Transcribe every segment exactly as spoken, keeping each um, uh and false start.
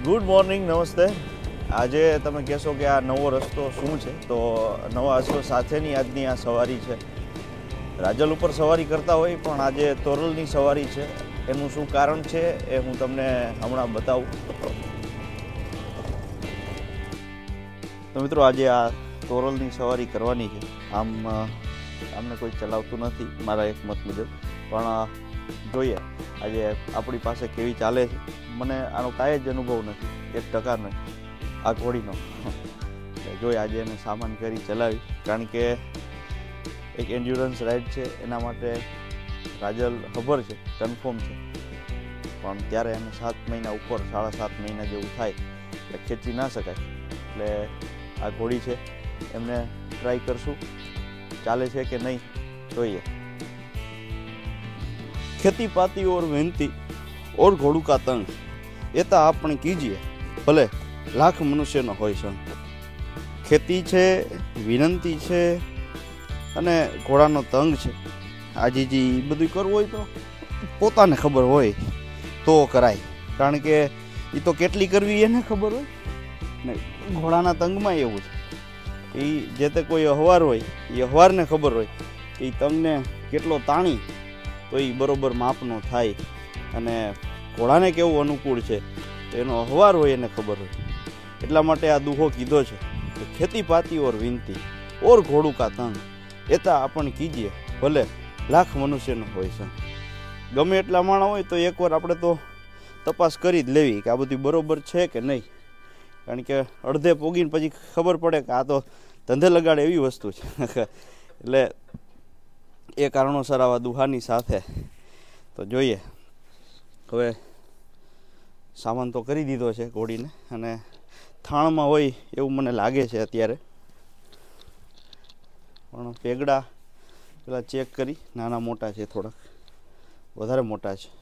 Good morning, નમસ્તે. આજે તમે કહેશો કે આ નવો રસ્તો શું છે, તો નવા રસ્તો સાથેની આજની આ સવારી છે. રાજલ ઉપર સવારી કરતા હોય પણ આજે તોરલની સવારી છે. એનું શું કારણ છે એ હું તમને હમણાં બતાવું. તો મિત્રો, આજે આ તોરલની સવારી કરવાની છે. આમ આમને કોઈ ચલાવતું નથી મારા એક મત મુજબ, પણ જોઈએ આજે આપણી પાસે કેવી ચાલે છે. મને આનો કાંઈ જ અનુભવ નથી, એક ટકા નહીં આ ઘોડીનો. જોઈએ આજે એને સામાન કરી ચલાવી, કારણ કે એક એન્ડ્યુરન્સ રાઇડ છે, એના માટે રાજલ ખબર છે, કન્ફર્મ છે. પણ ત્યારે એને સાત મહિના ઉપર સાડા સાત મહિના જેવું થાય એટલે ખેંચી ના શકાય. એટલે આ ઘોડી છે, એમને ટ્રાય કરશું ચાલે છે કે નહીં, જોઈએ. खेती पाती और मेहनती और घोड़ू का तंग एता आपण कीजिए भले लाख मनुष्य न होय संग. खेती છે, વિનંતી છે અને ઘોડાનો તંગ છે. આજે જે બધું કરવું હોય તો પોતાને ખબર હોય તો કરાય, કારણ કે એ તો કેટલી કરવી એને ખબર હોય ને. ઘોડાના તંગમાં એવું છે, એ જે તે કોઈ અહવાર હોય એ અહવારને ખબર હોય કે એ તંગને કેટલો તાણી તો એ બરોબર માપનો થાય, અને ઘોડાને કેવું અનુકૂળ છે તો એનો અહવાર હોય એને ખબર હોય. એટલા માટે આ દુહો કીધો છે કે ખેતી પાતી ઓર વિનતી ઓર ઘોડું કા તંગ એતા આપણ કીજીએ ભલે લાખ મનુષ્યનો હોય છે. ગમે એટલા માણા હોય તો એકવાર આપણે તો તપાસ કરી જ લેવી કે આ બધું બરોબર છે કે નહીં, કારણ કે અડધે પોગીને પછી ખબર પડે કે આ તો ધંધે લગાડે એવી વસ્તુ છે. એટલે એ કારણોસર આવા દુહાની સાથે તો જોઈએ. હવે સામાન તો કરી દીધો છે ઘોડીને, અને થાણમાં હોય એવું મને લાગે છે અત્યારે. પણ પેગડા પેલા ચેક કરી, નાના મોટા છે, થોડાક વધારે મોટા છે.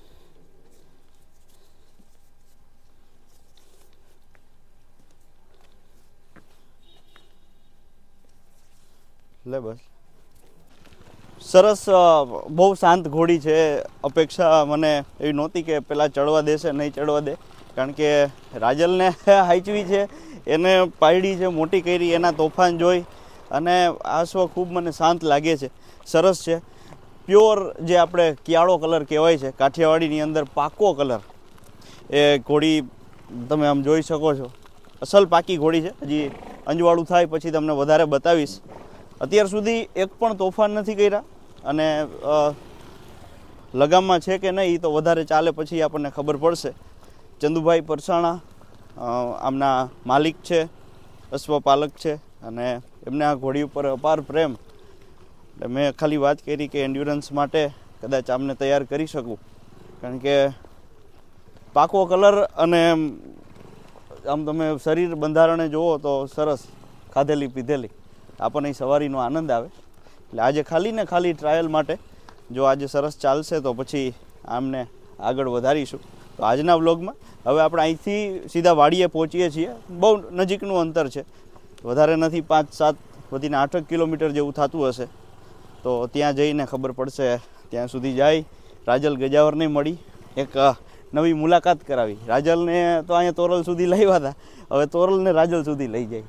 લે બસ સરસ. બહુ શાંત ઘોડી છે. અપેક્ષા મને એવી નહોતી કે પેલા ચડવા દેશે, નહીં ચડવા દે, કારણ કે રાજલને હાચવી છે, એને પાયડી છે, મોટી કરી, એના તોફાન જોઈ અને આ સ્વ ખૂબ મને શાંત લાગે છે. સરસ છે. પ્યોર જે આપણે કિયાળો કલર કહેવાય છે, કાઠિયાવાડીની અંદર પાકો કલર, એ ઘોડી તમે આમ જોઈ શકો છો. અસલ પાકી ઘોડી છે. હજી અંજવાળું થાય પછી તમને વધારે બતાવીશ. અત્યાર સુધી એક પણ તોફાન નથી કર્યા, અને લગામમાં છે કે નહીં તો વધારે ચાલે પછી આપણને ખબર પડશે. ચંદુભાઈ પરસાણા આમના માલિક છે, અશ્વપાલક છે, અને એમને આ ઘોડી ઉપર અપાર પ્રેમ. એટલે મેં ખાલી વાત કરી કે એન્ડ્યુરન્સ માટે કદાચ આમને તૈયાર કરી શકું, કારણ કે પાકો કલર અને આમ તમે શરીર બંધારણે જુઓ તો સરસ, ખાધેલી પીધેલી, આપણને સવારીનો આનંદ આવે. એટલે આજે ખાલી ને ખાલી ટ્રાયલ માટે, જો આજે સરસ ચાલશે તો પછી આમને આગળ વધારીશું. તો આજના વ્લોગમાં હવે આપણે અહીંથી સીધા વાડીએ પહોંચીએ છીએ. બહુ નજીકનું અંતર છે, વધારે નથી, પાંચ સાત વધીને આઠ કિલોમીટર જેવું થતું હશે. તો ત્યાં જઈને ખબર પડશે. ત્યાં સુધી જાય રાજલ ગજાવરને મળી એક નવી મુલાકાત કરાવી. રાજલને તો અહીંયા તોરલ સુધી લાવ્યા હતા, હવે તોરલને રાજલ સુધી લઈ જાય.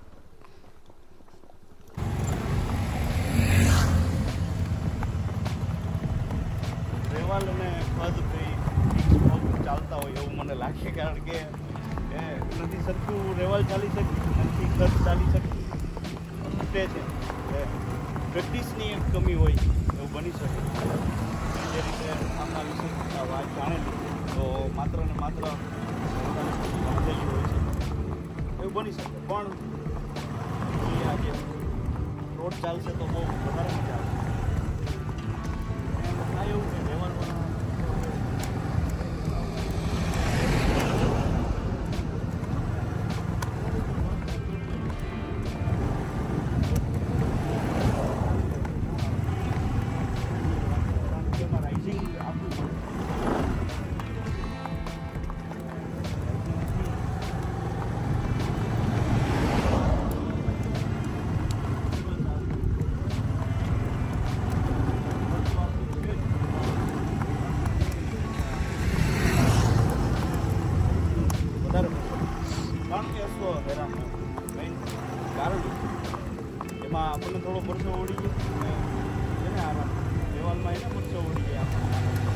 અને ખદ ચાલતા હોય એવું મને લાગે, કારણ કે નથી સરખું રેવાલ ચાલી શકતું, નથી ખદ ચાલી શકતું, તૂટે છે. પ્રેક્ટિસની એક કમી હોય એવું બની શકે. જે રીતે આમના વિશે વાત જાણેલી તો માત્ર ને માત્ર બાંધેલી હોય છે એવું બની શકે. પણ આજે રોડ ચાલશે તો બહુ વધારે મજા આવે. એવું છે રેવાલ વધારે તો હેરાન મેઇન કારણ એમાં આપણને થોડો પરસો ઉડી ગયો અને એને આરામ દેવાલમાં એને પરસો ઉડી જાય આપણને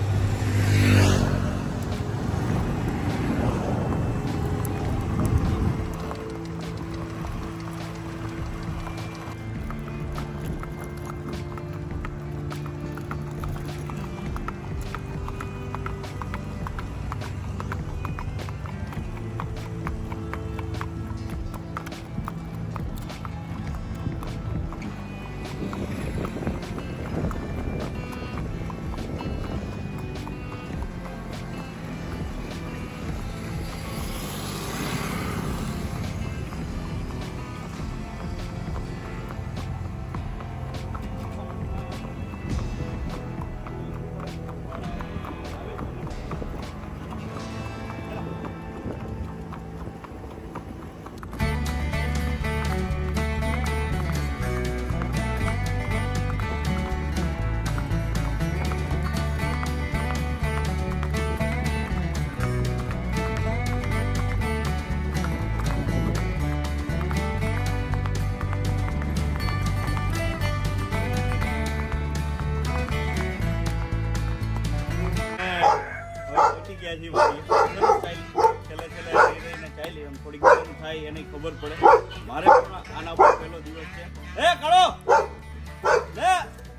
થોડીક થાય એની ખબર પડે મારે પણ આના પર પહેલો દિવસ છે એ કાળો લે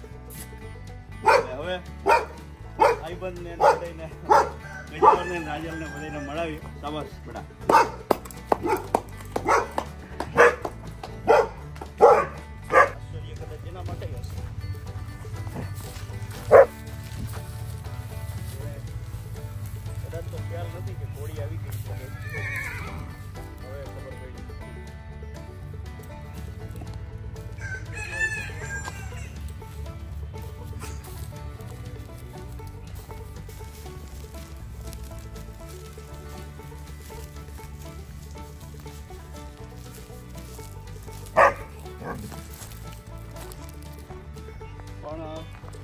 હવે ભાઈબંધ ને બધાને ગજર ને રાજલ ને બધાને મળાવી શાબાશ બેટા કદાચ એના માટે હશે કદાચ તો ખ્યાલ નથી કે ઘોડી આવી ગઈ છે હવે ખબર પડી પણ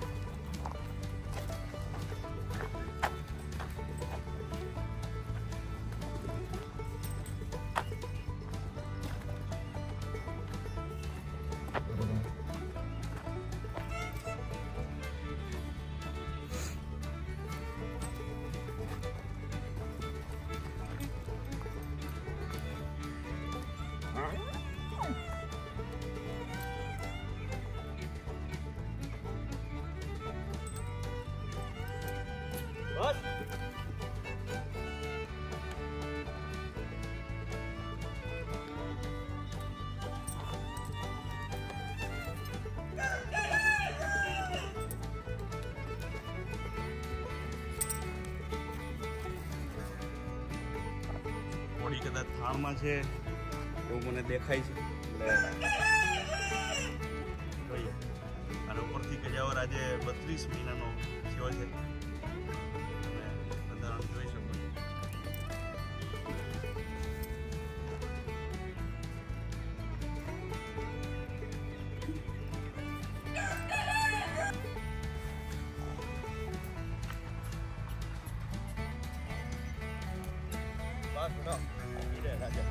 બસ ઘોડી કદાચ થાળમાં છે એવું મને દેખાય છે જોઈએ અને ઉપરથી કજાવર આજે બત્રીસ મહિનાનો થયો છે જોઈ શકો બસ નો રાજા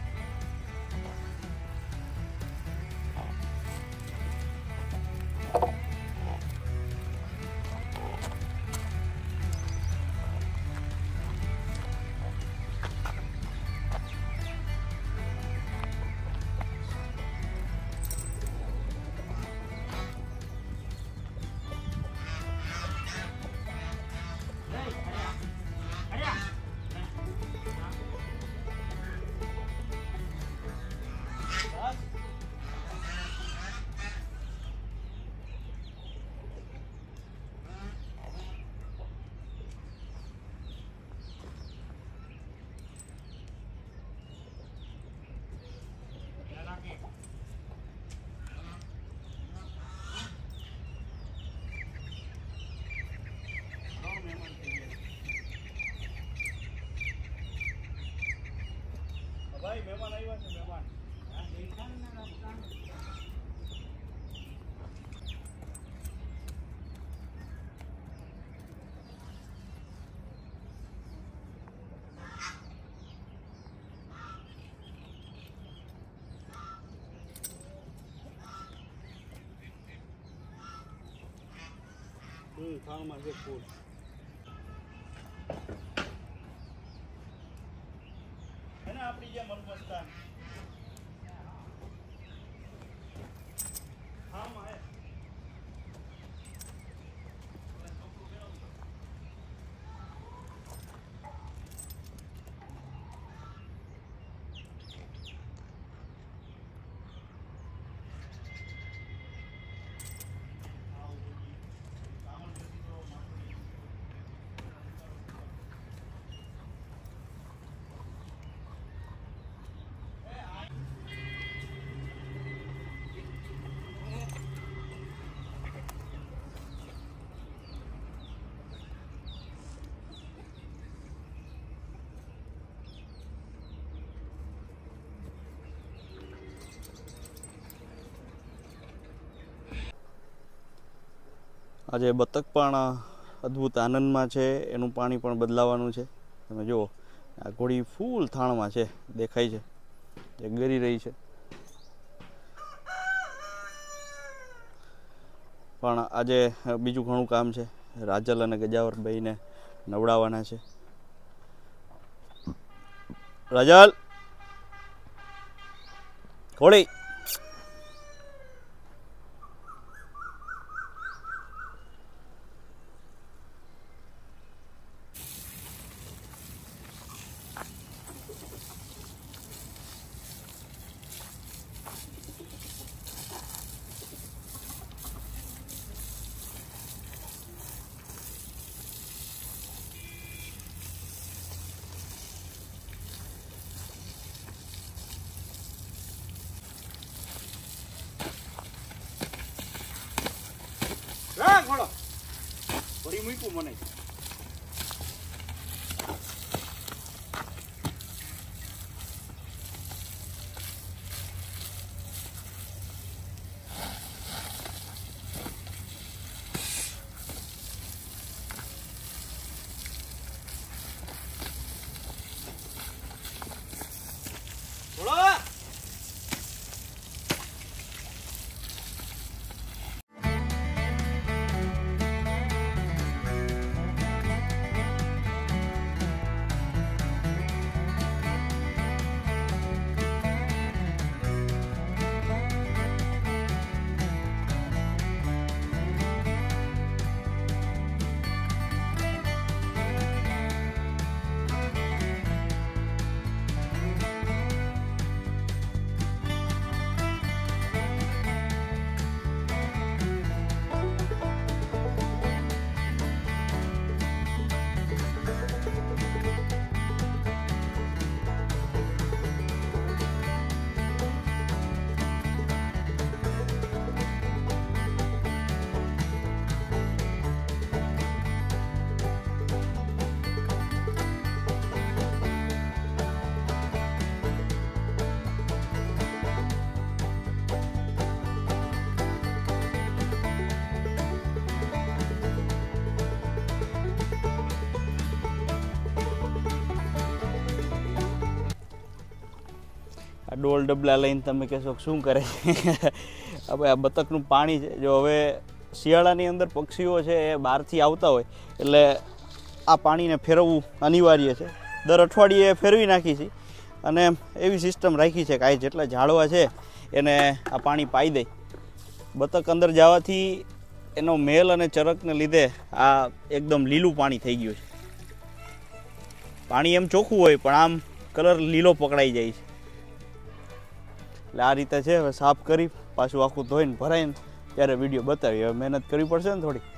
ભાઈ મહેમાન આવ્યા છે મહેમાન પતંગ થાળમાં છે ફૂલ. એને આપણી જેમ અલમસ્તા થાળમાં હે. આજે બતક પણ અદ્ભુત આનંદમાં છે. એનું પાણી પણ બદલાવાનું છે. તમે જુઓ આ ઘોડી ફૂલ થાણમાં છે, દેખાય છે, જે ગરી રહી છે. પણ આજે બીજું ઘણું કામ છે. રાજલ અને ગજાવરભાઈને નવડાવવાના છે. રાજલ ઘોડી ઘોડો ઘોડી મૂક્યું મને. ડોલ ડબલા લઈને તમે કહેશો શું કરે છે? હવે આ બતકનું પાણી છે. જો હવે શિયાળાની અંદર પક્ષીઓ છે એ બહારથી આવતા હોય એટલે આ પાણીને ફેરવવું અનિવાર્ય છે. દર અઠવાડિયે ફેરવી નાખી છે અને એવી સિસ્ટમ રાખી છે કે આ જેટલા ઝાડવા છે એને આ પાણી પાઈ દે. બતક અંદર જવાથી એનો મેલ અને ચરકને લીધે આ એકદમ લીલું પાણી થઈ ગયું છે. પાણી એમ ચોખ્ખું હોય પણ આમ કલર લીલો પકડાઈ જાય છે. એટલે આ રીતે છે. હવે સાફ કરી પાછું આખું ધોઈને ભરાઈને ત્યારે વિડીયો બતાવી. હવે મહેનત કરવી પડશે ને થોડી.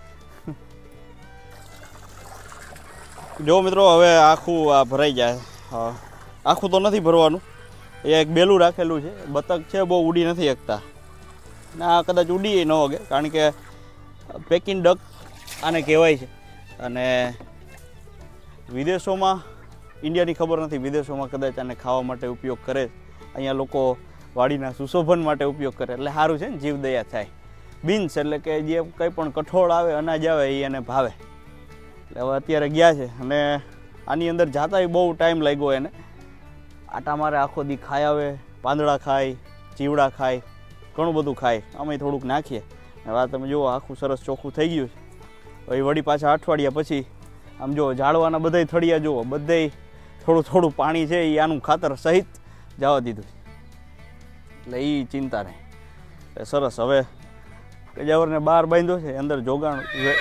જો મિત્રો હવે આખું આ ભરાઈ જાય. હા, આખું તો નથી ભરવાનું, એ એક બેલું રાખેલું છે. બતક છે બહુ ઉડી નથી શકતા, ના કદાચ ઉડી ન વગે, કારણ કે પેકિંગ ડક આને કહેવાય છે. અને વિદેશોમાં, ઇન્ડિયાની ખબર નથી, વિદેશોમાં કદાચ આને ખાવા માટે ઉપયોગ કરે. અહીંયા લોકો વાડીના સુશોભન માટે ઉપયોગ કરે. એટલે સારું છે ને, જીવદયા થાય. બીન્સ એટલે કે જે કંઈ પણ કઠોળ આવે, અનાજ આવે એ એને ભાવે. એટલે હવે અત્યારે ગયા છે અને આની અંદર જાતાય બહુ ટાઈમ લાગ્યો એને. આટા મારે આખો દી ખાય આવે, પાંદડા ખાય, ચીવડા ખાય, ઘણું બધું ખાય. અમે થોડુંક નાખીએ. હવે આ તમે જુઓ આખું સરસ ચોખ્ખું થઈ ગયું છે. એ વળી પાછા અઠવાડિયા પછી આમ જો ઝાડવાના બધાય થળિયા જુઓ, બધાય થોડું થોડું પાણી છે એ આનું ખાતર સહિત જવા દીધું, એટલે એ ચિંતા નહીં. એટલે સરસ. હવે ગજાવરને બહાર બાંધ્યો છે, અંદર જોગાણ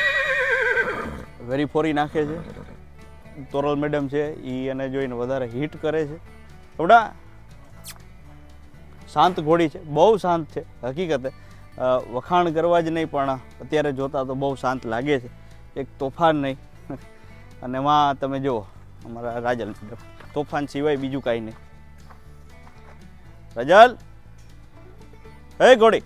વેરી ફોરી નાખે છે. તોરલ મેડમ છે એ એને જોઈને વધારે હિટ કરે છે. થોડા શાંત ઘોડી છે, બહુ શાંત છે. હકીકતે વખાણ કરવા જ નહીં, પણ અત્યારે જોતા તો બહુ શાંત લાગે છે, એક તોફાન નહીં. અને એમાં તમે જુઓ અમારા રાજલ મેડમ, તોફાન સિવાય બીજું કાંઈ નહીં. રાજલ, હે ઘોડી,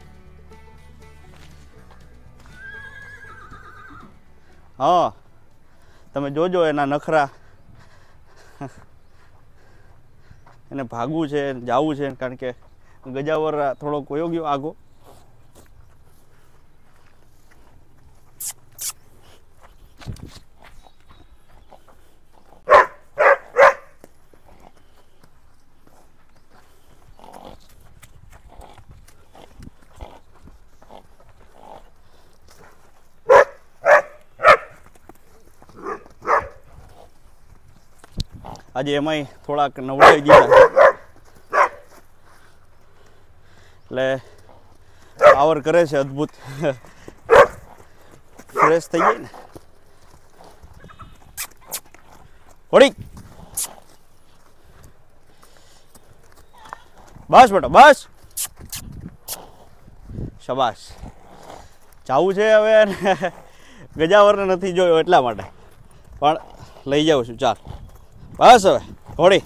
હા તમે જોજો એના નખરા. એને ભાગવું છે, જવું છે, કારણ કે ગજાવર થોડોક વયો ગયો આગો. આજે એમાંય થોડાક નવડાવી દીધા, એટલે પાવર કરે છે અદ્ભુત, ફ્રેશ થઈ જાય ને. હોડી, બસ બેટા બસ, શાબાશ. જવું છે હવે, ગજાવરને નથી જોયો એટલા માટે, પણ લઈ જાઉં છું. ચાલ બસ હવે ઘોડી.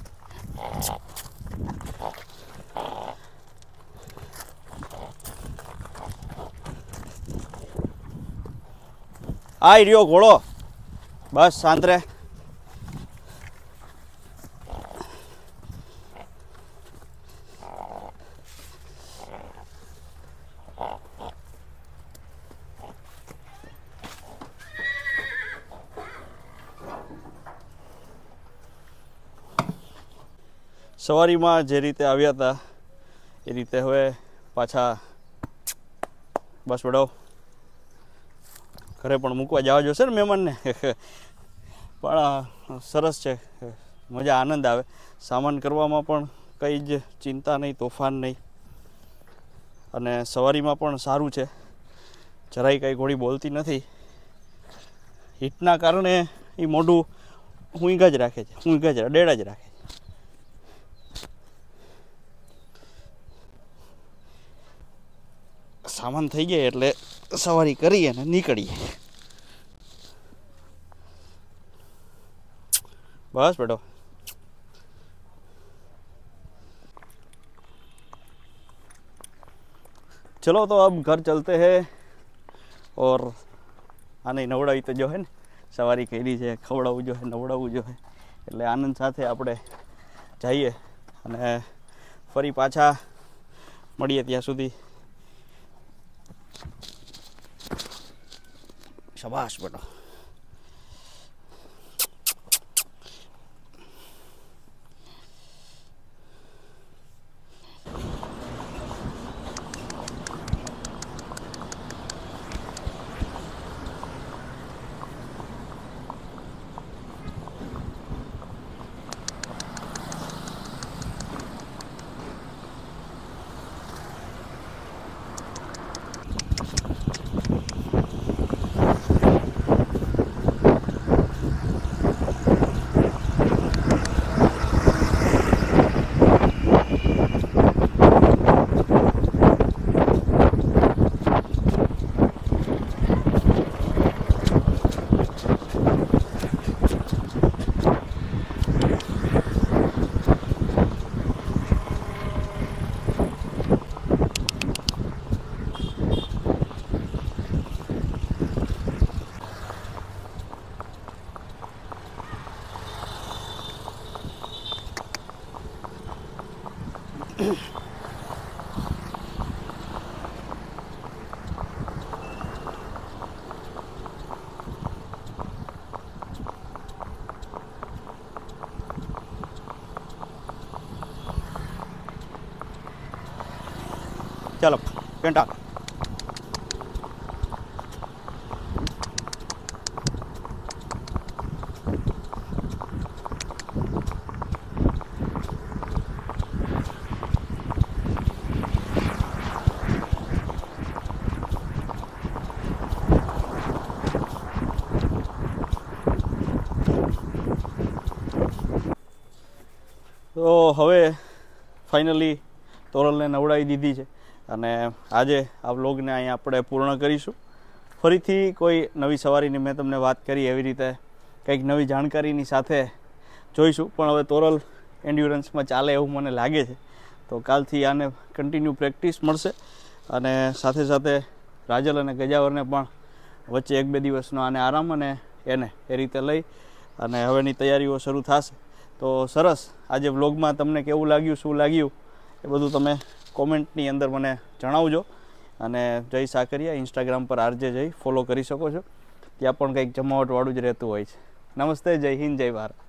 આ રહ્યો ઘોડો, બસ શાંત રહે. સવારીમાં જે રીતે આવ્યા હતા એ રીતે હવે પાછા બસ વડો ઘરે પણ મૂકવા જવા જોશે ને મહેમાનને. પણ સરસ છે, મજા આનંદ આવે. સામાન કરવામાં પણ કંઈ જ ચિંતા નહીં, તોફાન નહીં. અને સવારીમાં પણ સારું છે, જરાય કંઈ ઘોડી બોલતી નથી. હીટના કારણે એ મોઢું ઊંઘા જ રાખે છે, ઊંઘા જ ડેડા જ રાખે છે. સામાન થઈ જાય એટલે સવારી કરીએ ને નીકળીએ. बस बेटो चलो तो अब घर चलते हैं और आने नवड़ावी तो जो है ने सवारी करी है खवड़ावू जो है नवड़ावू जो है એટલે આનંદ સાથે આપણે જઈએ અને ફરી પાછા મળીએ ત્યાં સુધી શાબાશ બેટો चलो पेंटा તો હવે ફાઇનલી તોરલને નવડાવી દીધી છે અને આજે આ વ્લોગને અહીંયા આપણે પૂર્ણ કરીશું. ફરીથી કોઈ નવી સવારીની મેં તમને વાત કરી એવી રીતે કંઈક નવી જાણકારીની સાથે જોઈશું. પણ હવે તોરલ એન્ડ્યુરન્સમાં ચાલે એવું મને લાગે છે, તો કાલથી આને કન્ટિન્યુ પ્રેક્ટિસ મળશે અને સાથે સાથે રાજલ અને ગજાવરને પણ વચ્ચે એક બે દિવસનો આને આરામ અને એને એ રીતે લઈ અને હવેની તૈયારીઓ શરૂ થશે. તો સરસ, આજે વ્લોગમાં તમને કેવું લાગ્યું, શું લાગ્યું એ બધું તમે કોમેન્ટની અંદર મને જણાવજો. અને જય સાકરિયા ઇન્સ્ટાગ્રામ પર આરજે જઈ ફોલો કરી શકો છો, ત્યાં પણ કંઈક જમાવટવાળું જ રહેતું હોય છે. નમસ્તે, જય હિન્દ, જય ભારત.